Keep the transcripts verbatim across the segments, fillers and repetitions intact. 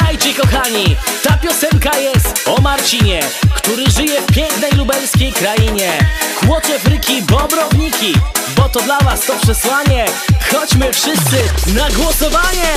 Słuchajcie kochani, ta piosenka jest o Marcinie, który żyje w pięknej lubelskiej krainie. Kłocze, fryki, bobrowniki, bo to dla was to przesłanie. Chodźmy wszyscy na głosowanie!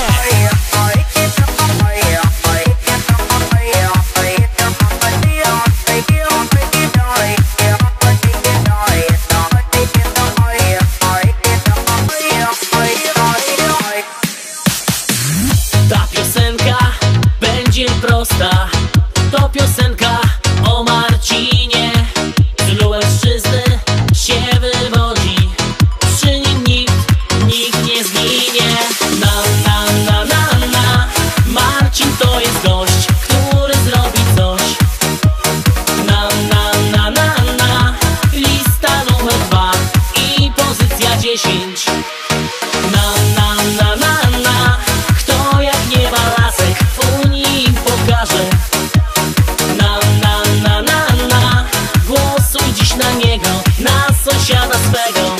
Ta piosenka będzie prosta. To piosenka o Marcinie. Z Lubelszczyzny się wywodzi. Przy nim nikt, nikt nie zginie. Na, na, na, na, na. Marcin to jest gość, który zrobi coś. Na, na, na, na, na. Lista numer dwa i pozycja dziesięć. Na, na, na, na, na. Kto jak nie ma lasek, w Unii im pokaże. Na, na, na, na, na. Głosuj dziś na niego, na sąsiada swego.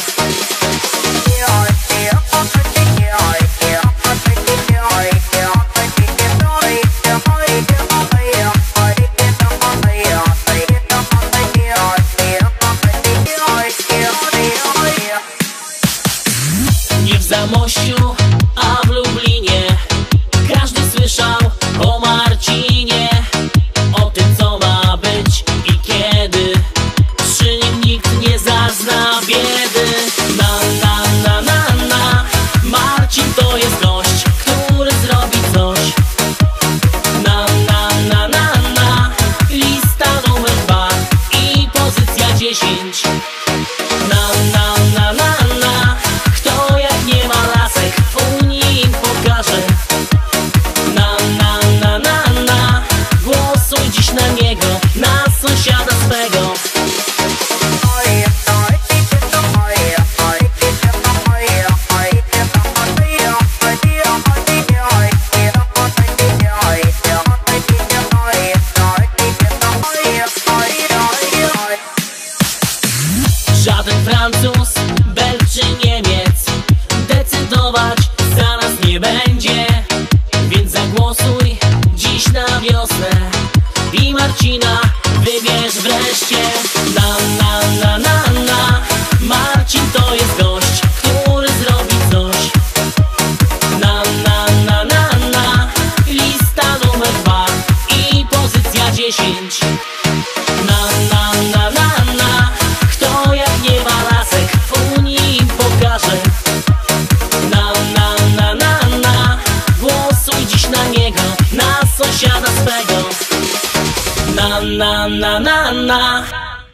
Nie w Zamościu, a w Lublinie każdy słyszał o Marcinie, o tym co ma być i kiedy. Przy nim nikt nie zazna biedy. Na, na, na, na, na. Marcin to jest gość, który zrobi coś. Na, na, na, na, na. Lista numer dwa i pozycja dziesięć. Na, na, na, na, na. Kto jak nie ma lasek, w Unii im pokaże. Na, na, na, na, na. Głosuj dziś na niego, na sąsiada swego. Żaden Francuz, Belg czy Niemiec decydować za nas nie będzie. Więc zagłosuj dziś na wiosnę i Marcina wybierz wreszcie. Na, na, na, na, na. Marcin to jest gość, który zrobi coś. Na, na, na, na, na. Lista numer dwa i pozycja dziesięć. Na, na, na, na, na. Kto jak nie ma lasek, w Unii im pokaże. Na, na, na, na, na. Głosuj dziś na niego, na sąsiada swego. Na, na, na, na, na.